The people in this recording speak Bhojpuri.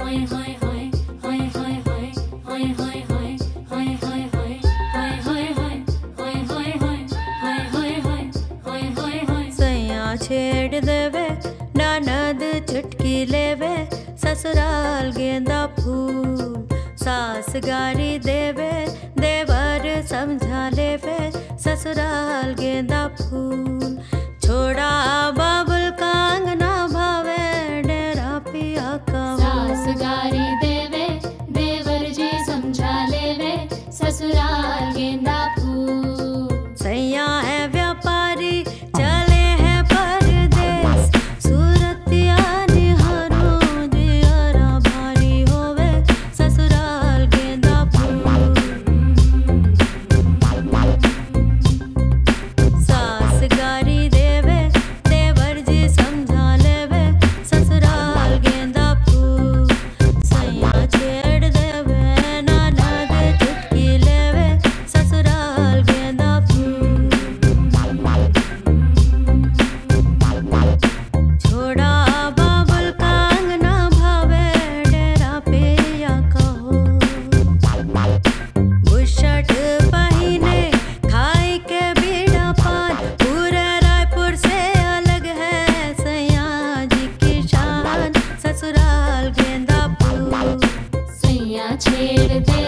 सैया छेड़ देवे ननद चुटकी लेवे ससुराल गेंदा फूल। सास गारी देवे देवर समझा लेवे ससुराल गेंदा फूल। छोड़ा बाबुल का अंगना भावे डेरा पिया का। सास गारी देवे देवर जी समझा लेवे ससुराल गेंदा फूल। सैया है व्यापारी चले हैं परदेस सूरतिया निहारो जियारा भारी होवे ससुराल गेंदा फूल। सास गारी देवे देवर जी समझा लेवे ससुराल गेंदा फूल। सैया छेड़ देवे ननद चुटकी लेवे ससुराल गेंदा फूल। छोड़ा बाबुल का अंगना भावे डेरा पिया कहो। बुशर्ट पहिने खाई के बीड़ा पान पूरे रायपुर से अलग है सैया जी की शान ससुराल गेंदा फूल। सैया छेड़ दे